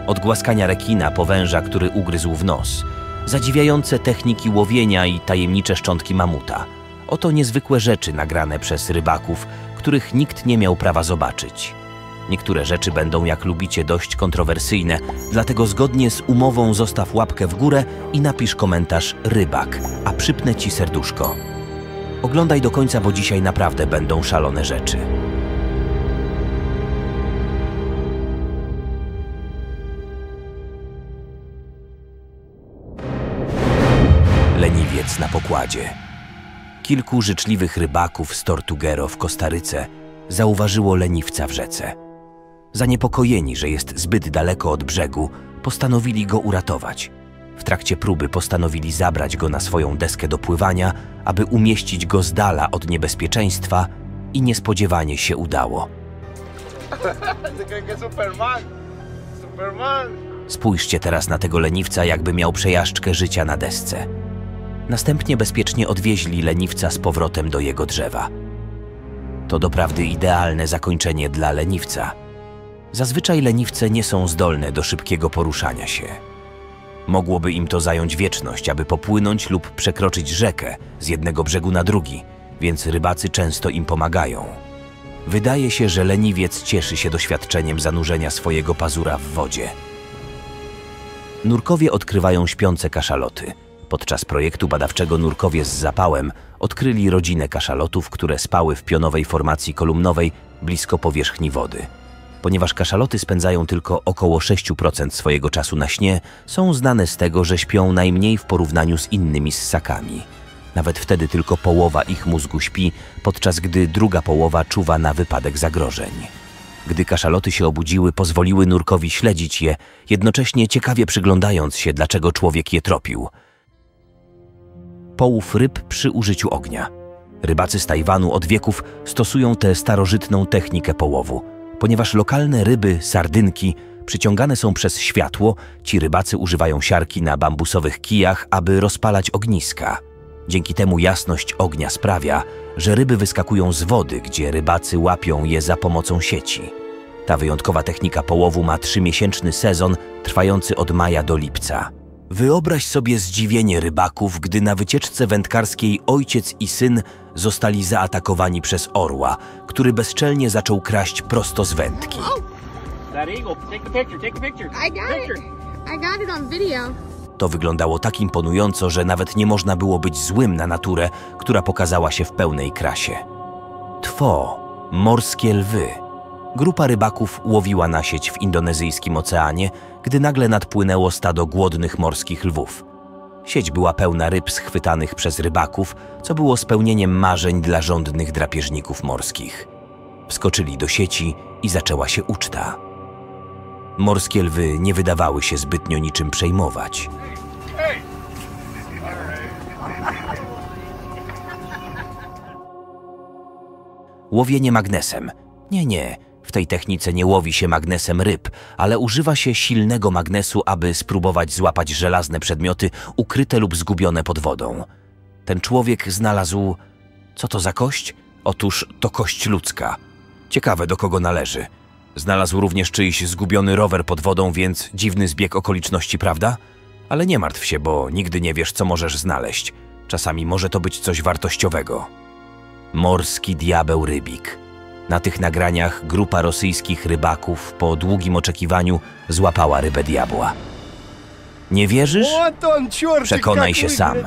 Od głaskania rekina po węża, który ugryzł w nos. Zadziwiające techniki łowienia i tajemnicze szczątki mamuta. Oto niezwykłe rzeczy nagrane przez rybaków, których nikt nie miał prawa zobaczyć. Niektóre rzeczy będą, jak lubicie, dość kontrowersyjne, dlatego zgodnie z umową zostaw łapkę w górę i napisz komentarz rybak, a przypnę ci serduszko. Oglądaj do końca, bo dzisiaj naprawdę będą szalone rzeczy. Leniwiec na pokładzie. Kilku życzliwych rybaków z Tortuguero w Kostaryce zauważyło leniwca w rzece. Zaniepokojeni, że jest zbyt daleko od brzegu, postanowili go uratować. W trakcie próby postanowili zabrać go na swoją deskę do pływania, aby umieścić go z dala od niebezpieczeństwa i niespodziewanie się udało. Spójrzcie teraz na tego leniwca, jakby miał przejażdżkę życia na desce. Następnie bezpiecznie odwieźli leniwca z powrotem do jego drzewa. To doprawdy idealne zakończenie dla leniwca. Zazwyczaj leniwce nie są zdolne do szybkiego poruszania się. Mogłoby im to zająć wieczność, aby popłynąć lub przekroczyć rzekę z jednego brzegu na drugi, więc rybacy często im pomagają. Wydaje się, że leniwiec cieszy się doświadczeniem zanurzenia swojego pazura w wodzie. Nurkowie odkrywają śpiące kaszaloty. Podczas projektu badawczego Nurkowie z zapałem odkryli rodzinę kaszalotów, które spały w pionowej formacji kolumnowej blisko powierzchni wody. Ponieważ kaszaloty spędzają tylko około 6% swojego czasu na śnie, są znane z tego, że śpią najmniej w porównaniu z innymi ssakami. Nawet wtedy tylko połowa ich mózgu śpi, podczas gdy druga połowa czuwa na wypadek zagrożeń. Gdy kaszaloty się obudziły, pozwoliły nurkowi śledzić je, jednocześnie ciekawie przyglądając się, dlaczego człowiek je tropił. Połów ryb przy użyciu ognia. Rybacy z Tajwanu od wieków stosują tę starożytną technikę połowu. Ponieważ lokalne ryby, sardynki, przyciągane są przez światło, ci rybacy używają siarki na bambusowych kijach, aby rozpalać ogniska. Dzięki temu jasność ognia sprawia, że ryby wyskakują z wody, gdzie rybacy łapią je za pomocą sieci. Ta wyjątkowa technika połowu ma 3-miesięczny sezon trwający od maja do lipca. Wyobraź sobie zdziwienie rybaków, gdy na wycieczce wędkarskiej ojciec i syn zostali zaatakowani przez orła, który bezczelnie zaczął kraść prosto z wędki. To wyglądało tak imponująco, że nawet nie można było być złym na naturę, która pokazała się w pełnej krasie. Two, morskie lwy. Grupa rybaków łowiła na sieć w indonezyjskim oceanie, gdy nagle nadpłynęło stado głodnych morskich lwów. Sieć była pełna ryb schwytanych przez rybaków, co było spełnieniem marzeń dla żądnych drapieżników morskich. Wskoczyli do sieci i zaczęła się uczta. Morskie lwy nie wydawały się zbytnio niczym przejmować. Łowienie magnesem. Nie. W tej technice nie łowi się magnesem ryb, ale używa się silnego magnesu, aby spróbować złapać żelazne przedmioty ukryte lub zgubione pod wodą. Ten człowiek znalazł... Co to za kość? Otóż to kość ludzka. Ciekawe, do kogo należy. Znalazł również czyjś zgubiony rower pod wodą, więc dziwny zbieg okoliczności, prawda? Ale nie martw się, bo nigdy nie wiesz, co możesz znaleźć. Czasami może to być coś wartościowego. Morski diabeł rybik. Na tych nagraniach grupa rosyjskich rybaków po długim oczekiwaniu złapała rybę diabła. Nie wierzysz? Przekonaj się sam.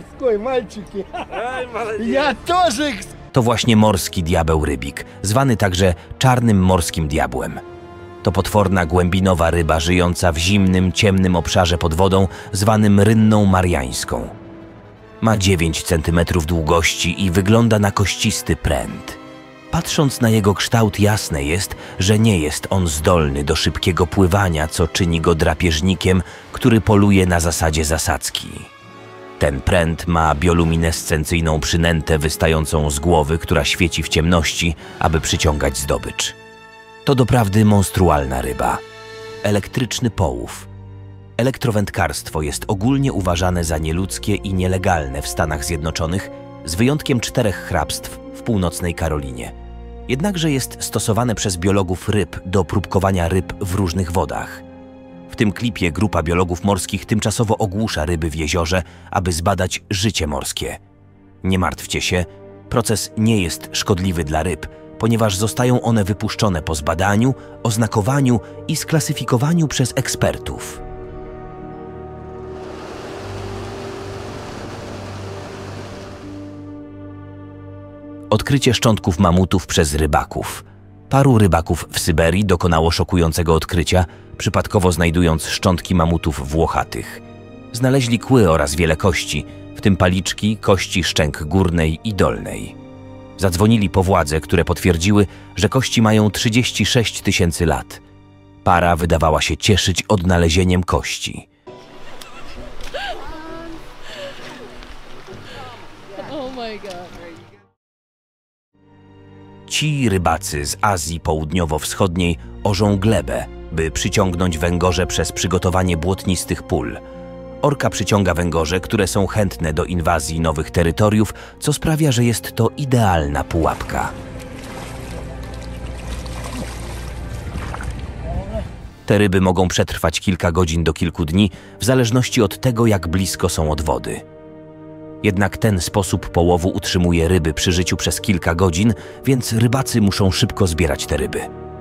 To właśnie morski diabeł rybik, zwany także czarnym morskim diabłem. To potworna głębinowa ryba żyjąca w zimnym, ciemnym obszarze pod wodą, zwanym rynną mariańską. Ma 9 cm długości i wygląda na kościsty pręt. Patrząc na jego kształt, jasne jest, że nie jest on zdolny do szybkiego pływania, co czyni go drapieżnikiem, który poluje na zasadzie zasadzki. Ten pręt ma bioluminescencyjną przynętę wystającą z głowy, która świeci w ciemności, aby przyciągać zdobycz. To doprawdy monstrualna ryba. Elektryczny połów. Elektrowędkarstwo jest ogólnie uważane za nieludzkie i nielegalne w Stanach Zjednoczonych, z wyjątkiem 4 hrabstw w północnej Karolinie. Jednakże jest stosowane przez biologów ryb do próbkowania ryb w różnych wodach. W tym klipie grupa biologów morskich tymczasowo ogłusza ryby w jeziorze, aby zbadać życie morskie. Nie martwcie się, proces nie jest szkodliwy dla ryb, ponieważ zostają one wypuszczone po zbadaniu, oznakowaniu i sklasyfikowaniu przez ekspertów. Odkrycie szczątków mamutów przez rybaków. Paru rybaków w Syberii dokonało szokującego odkrycia, przypadkowo znajdując szczątki mamutów włochatych. Znaleźli kły oraz wiele kości, w tym paliczki, kości szczęk górnej i dolnej. Zadzwonili po władze, które potwierdziły, że kości mają 36 000 lat. Para wydawała się cieszyć odnalezieniem kości. Oh my God. Ci rybacy z Azji Południowo-Wschodniej orzą glebę, by przyciągnąć węgorze przez przygotowanie błotnistych pól. Orka przyciąga węgorze, które są chętne do inwazji nowych terytoriów, co sprawia, że jest to idealna pułapka. Te ryby mogą przetrwać kilka godzin do kilku dni, w zależności od tego, jak blisko są od wody. Jednak ten sposób połowu utrzymuje ryby przy życiu przez kilka godzin, więc rybacy muszą szybko zbierać te ryby.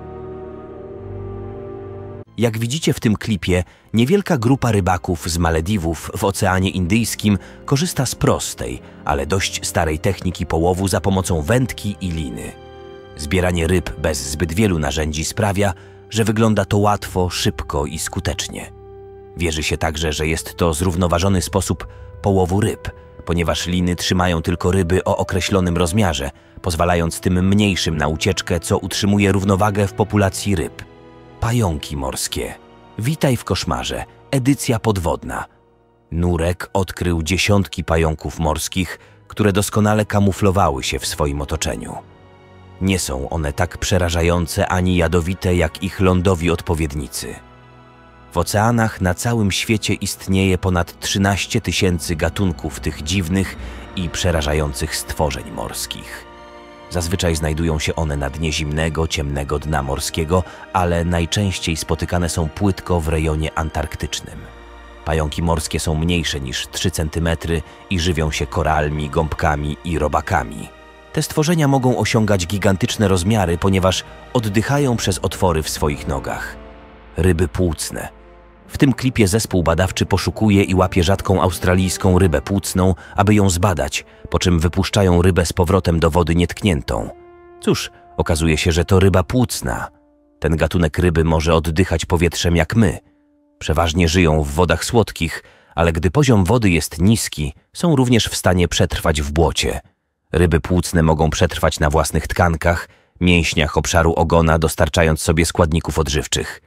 Jak widzicie w tym klipie, niewielka grupa rybaków z Malediwów w Oceanie Indyjskim korzysta z prostej, ale dość starej techniki połowu za pomocą wędki i liny. Zbieranie ryb bez zbyt wielu narzędzi sprawia, że wygląda to łatwo, szybko i skutecznie. Wierzy się także, że jest to zrównoważony sposób połowu ryb, ponieważ liny trzymają tylko ryby o określonym rozmiarze, pozwalając tym mniejszym na ucieczkę, co utrzymuje równowagę w populacji ryb. Pająki morskie. Witaj w koszmarze. Edycja podwodna. Nurek odkrył dziesiątki pająków morskich, które doskonale kamuflowały się w swoim otoczeniu. Nie są one tak przerażające ani jadowite jak ich lądowi odpowiednicy. W oceanach na całym świecie istnieje ponad 13 000 gatunków tych dziwnych i przerażających stworzeń morskich. Zazwyczaj znajdują się one na dnie zimnego, ciemnego dna morskiego, ale najczęściej spotykane są płytko w rejonie antarktycznym. Pająki morskie są mniejsze niż 3 cm i żywią się koralmi, gąbkami i robakami. Te stworzenia mogą osiągać gigantyczne rozmiary, ponieważ oddychają przez otwory w swoich nogach. Ryby płucne. W tym klipie zespół badawczy poszukuje i łapie rzadką australijską rybę płucną, aby ją zbadać, po czym wypuszczają rybę z powrotem do wody nietkniętą. Cóż, okazuje się, że to ryba płucna. Ten gatunek ryby może oddychać powietrzem jak my. Przeważnie żyją w wodach słodkich, ale gdy poziom wody jest niski, są również w stanie przetrwać w błocie. Ryby płucne mogą przetrwać na własnych tkankach, mięśniach obszaru ogona, dostarczając sobie składników odżywczych.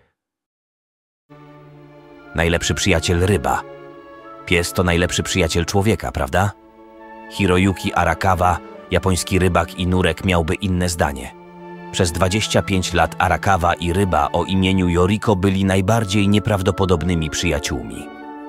Najlepszy przyjaciel ryba. Pies to najlepszy przyjaciel człowieka, prawda? Hiroyuki Arakawa, japoński rybak i nurek, miałby inne zdanie. Przez 25 lat Arakawa i ryba o imieniu Yoriko byli najbardziej nieprawdopodobnymi przyjaciółmi.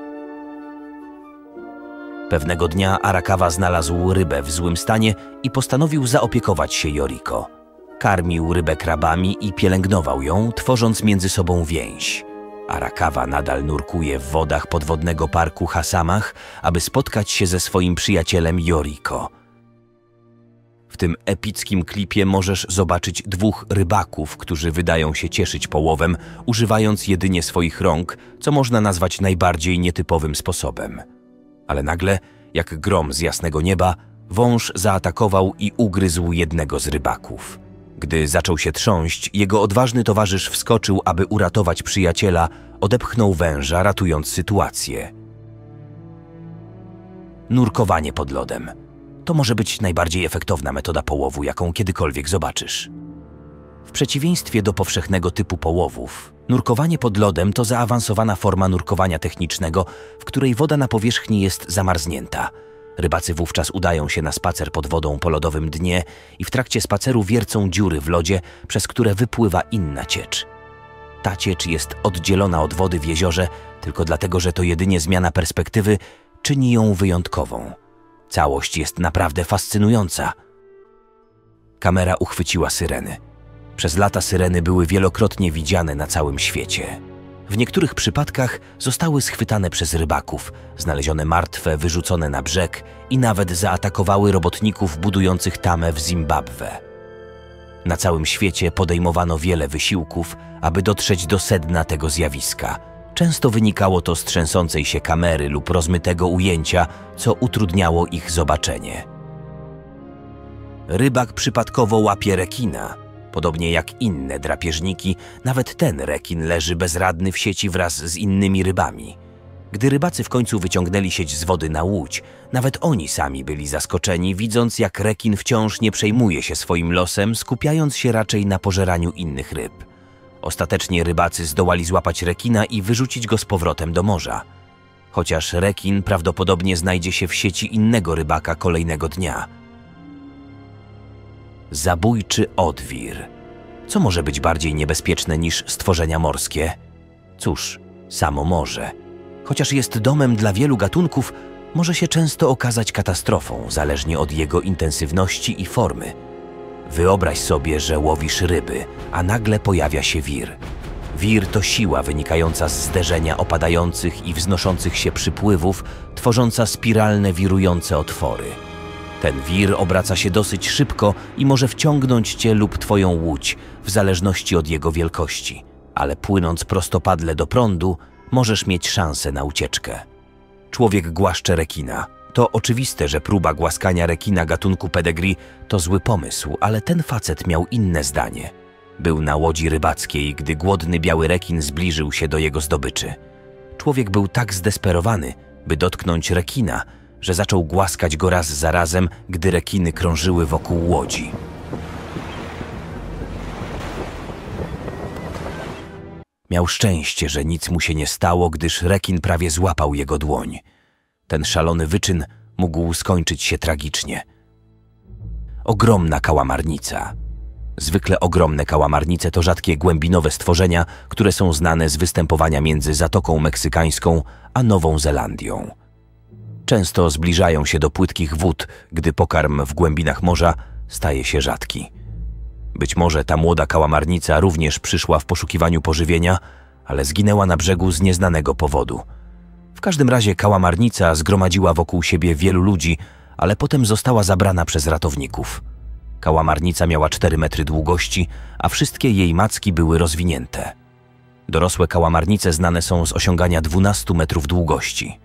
Pewnego dnia Arakawa znalazł rybę w złym stanie i postanowił zaopiekować się Yoriko. Karmił rybę krabami i pielęgnował ją, tworząc między sobą więź. Arakawa nadal nurkuje w wodach podwodnego parku Hasamach, aby spotkać się ze swoim przyjacielem Yoriko. W tym epickim klipie możesz zobaczyć dwóch rybaków, którzy wydają się cieszyć połowem, używając jedynie swoich rąk, co można nazwać najbardziej nietypowym sposobem. Ale nagle, jak grom z jasnego nieba, wąż zaatakował i ugryzł jednego z rybaków. Gdy zaczął się trząść, jego odważny towarzysz wskoczył, aby uratować przyjaciela, odepchnął węża, ratując sytuację. Nurkowanie pod lodem. To może być najbardziej efektowna metoda połowu, jaką kiedykolwiek zobaczysz. W przeciwieństwie do powszechnego typu połowów, nurkowanie pod lodem to zaawansowana forma nurkowania technicznego, w której woda na powierzchni jest zamarznięta. Rybacy wówczas udają się na spacer pod wodą po lodowym dnie i w trakcie spaceru wiercą dziury w lodzie, przez które wypływa inna ciecz. Ta ciecz jest oddzielona od wody w jeziorze tylko dlatego, że to jedynie zmiana perspektywy czyni ją wyjątkową. Całość jest naprawdę fascynująca. Kamera uchwyciła syreny. Przez lata syreny były wielokrotnie widziane na całym świecie. W niektórych przypadkach zostały schwytane przez rybaków, znalezione martwe, wyrzucone na brzeg i nawet zaatakowały robotników budujących tamę w Zimbabwe. Na całym świecie podejmowano wiele wysiłków, aby dotrzeć do sedna tego zjawiska. Często wynikało to z trzęsącej się kamery lub rozmytego ujęcia, co utrudniało ich zobaczenie. Rybak przypadkowo łapie rekina. Podobnie jak inne drapieżniki, nawet ten rekin leży bezradny w sieci wraz z innymi rybami. Gdy rybacy w końcu wyciągnęli sieć z wody na łódź, nawet oni sami byli zaskoczeni, widząc, jak rekin wciąż nie przejmuje się swoim losem, skupiając się raczej na pożeraniu innych ryb. Ostatecznie rybacy zdołali złapać rekina i wyrzucić go z powrotem do morza. Chociaż rekin prawdopodobnie znajdzie się w sieci innego rybaka kolejnego dnia. Zabójczy odwir. Co może być bardziej niebezpieczne niż stworzenia morskie? Cóż, samo morze. Chociaż jest domem dla wielu gatunków, może się często okazać katastrofą, zależnie od jego intensywności i formy. Wyobraź sobie, że łowisz ryby, a nagle pojawia się wir. Wir to siła wynikająca z zderzenia opadających i wznoszących się przypływów, tworząca spiralne wirujące otwory. Ten wir obraca się dosyć szybko i może wciągnąć cię lub twoją łódź, w zależności od jego wielkości, ale płynąc prostopadle do prądu, możesz mieć szansę na ucieczkę. Człowiek głaszcze rekina. To oczywiste, że próba głaskania rekina gatunku pedigree to zły pomysł, ale ten facet miał inne zdanie. Był na łodzi rybackiej, gdy głodny biały rekin zbliżył się do jego zdobyczy. Człowiek był tak zdesperowany, by dotknąć rekina, że zaczął głaskać go raz za razem, gdy rekiny krążyły wokół łodzi. Miał szczęście, że nic mu się nie stało, gdyż rekin prawie złapał jego dłoń. Ten szalony wyczyn mógł skończyć się tragicznie. Ogromna kałamarnica. Zwykle ogromne kałamarnice to rzadkie głębinowe stworzenia, które są znane z występowania między Zatoką Meksykańską a Nową Zelandią. Często zbliżają się do płytkich wód, gdy pokarm w głębinach morza staje się rzadki. Być może ta młoda kałamarnica również przyszła w poszukiwaniu pożywienia, ale zginęła na brzegu z nieznanego powodu. W każdym razie kałamarnica zgromadziła wokół siebie wielu ludzi, ale potem została zabrana przez ratowników. Kałamarnica miała 4 metry długości, a wszystkie jej macki były rozwinięte. Dorosłe kałamarnice znane są z osiągania 12 metrów długości.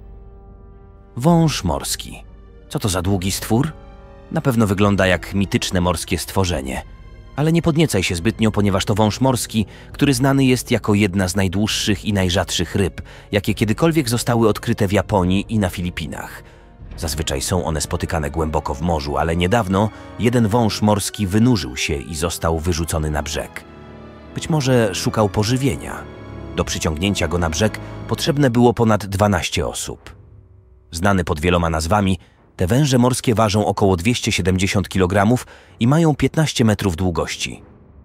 Wąż morski. Co to za długi stwór? Na pewno wygląda jak mityczne morskie stworzenie. Ale nie podniecaj się zbytnio, ponieważ to wąż morski, który znany jest jako jedna z najdłuższych i najrzadszych ryb, jakie kiedykolwiek zostały odkryte w Japonii i na Filipinach. Zazwyczaj są one spotykane głęboko w morzu, ale niedawno jeden wąż morski wynurzył się i został wyrzucony na brzeg. Być może szukał pożywienia. Do przyciągnięcia go na brzeg potrzebne było ponad 12 osób. Znany pod wieloma nazwami, te węże morskie ważą około 270 kg i mają 15 metrów długości.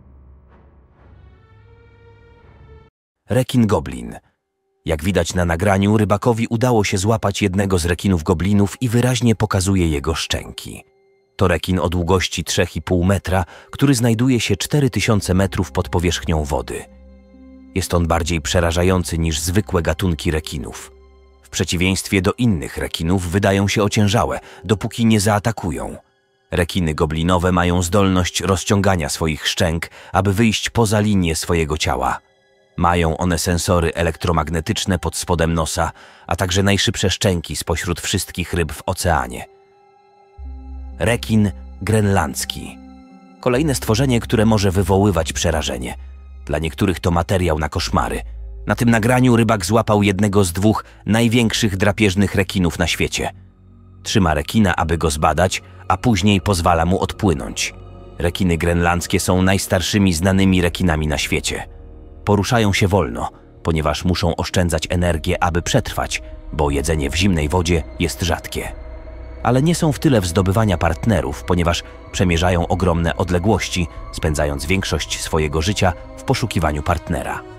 Rekin goblin. Jak widać na nagraniu, rybakowi udało się złapać jednego z rekinów goblinów i wyraźnie pokazuje jego szczęki. To rekin o długości 3,5 metra, który znajduje się 4000 metrów pod powierzchnią wody. Jest on bardziej przerażający niż zwykłe gatunki rekinów. W przeciwieństwie do innych rekinów wydają się ociężałe, dopóki nie zaatakują. Rekiny goblinowe mają zdolność rozciągania swoich szczęk, aby wyjść poza linię swojego ciała. Mają one sensory elektromagnetyczne pod spodem nosa, a także najszybsze szczęki spośród wszystkich ryb w oceanie. Rekin grenlandzki. Kolejne stworzenie, które może wywoływać przerażenie. Dla niektórych to materiał na koszmary. Na tym nagraniu rybak złapał jednego z 2 największych drapieżnych rekinów na świecie. Trzyma rekina, aby go zbadać, a później pozwala mu odpłynąć. Rekiny grenlandzkie są najstarszymi znanymi rekinami na świecie. Poruszają się wolno, ponieważ muszą oszczędzać energię, aby przetrwać, bo jedzenie w zimnej wodzie jest rzadkie. Ale nie są w tyle w zdobywania partnerów, ponieważ przemierzają ogromne odległości, spędzając większość swojego życia w poszukiwaniu partnera.